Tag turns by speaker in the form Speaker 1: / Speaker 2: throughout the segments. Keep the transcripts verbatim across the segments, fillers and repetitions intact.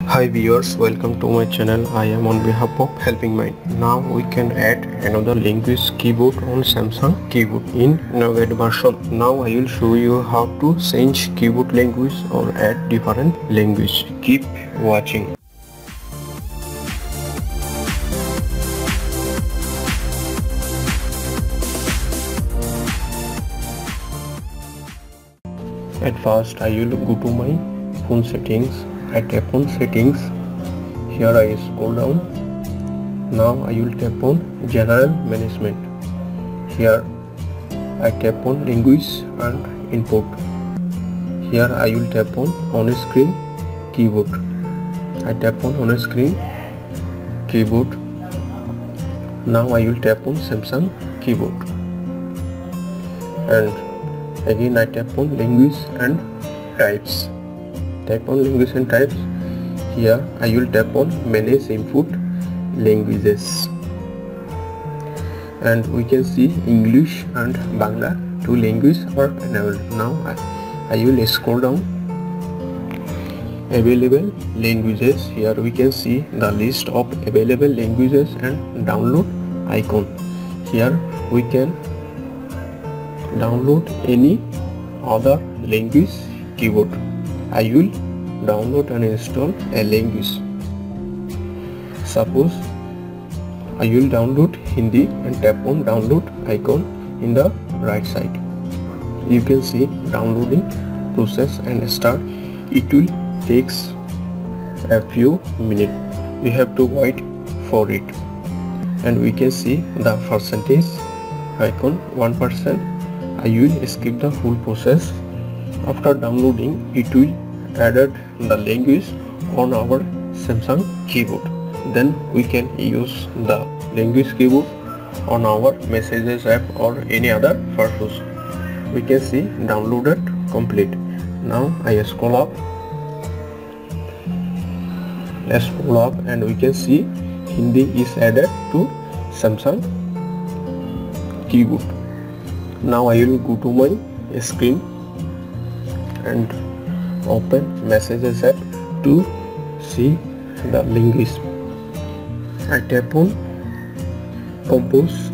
Speaker 1: Hi viewers, welcome to my channel. I am on behalf of Helping Mind. Now we can add another language keyboard on Samsung keyboard in Nougat version. Now I will show you how to change keyboard language or add different language. Keep watching. At first I will go to my phone settings. I tap on settings. Here I scroll down. Now I will tap on general management. Here I tap on language and input. Here I will tap on on screen keyboard. I tap on on screen keyboard. Now I will tap on Samsung keyboard. And again I tap on language and types. Tap on language and types. Here I will tap on manage input languages, and we can see English and Bangla two languages are enabled. Now I, I will scroll down. Available languages. Here we can see the list of available languages and download icon. Here we can download any other language keyboard. I will download and install a language. Suppose I will download Hindi and tap on download icon in the right side. You can see downloading process and start. It will takes a few minutes. We have to wait for it, and we can see the percentage icon one percent. I will skip the full process. After downloading, it will added the language on our Samsung keyboard. Then we can use the language keyboard on our messages app or any other purpose. We can see downloaded complete. Now I scroll up. Let's scroll up and we can see Hindi is added to Samsung keyboard. Now I will go to my screen and open messages app to see the language. I tap on compose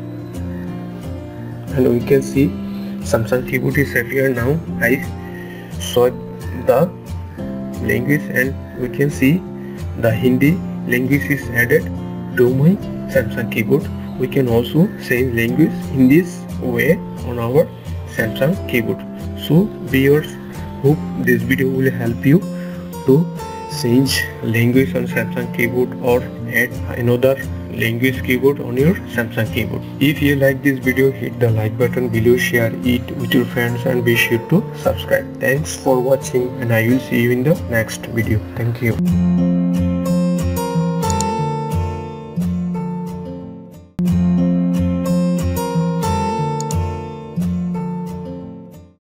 Speaker 1: and we can see Samsung keyboard is appear. Now I swipe the language and we can see the Hindi language is added to my Samsung keyboard. We can also change language in this way on our Samsung keyboard. So viewers, hope this video will help you to change language on Samsung keyboard or add another language keyboard on your Samsung keyboard. If you like this video, hit the like button below, share it with your friends and be sure to subscribe. Thanks for watching and I will see you in the next video. Thank you.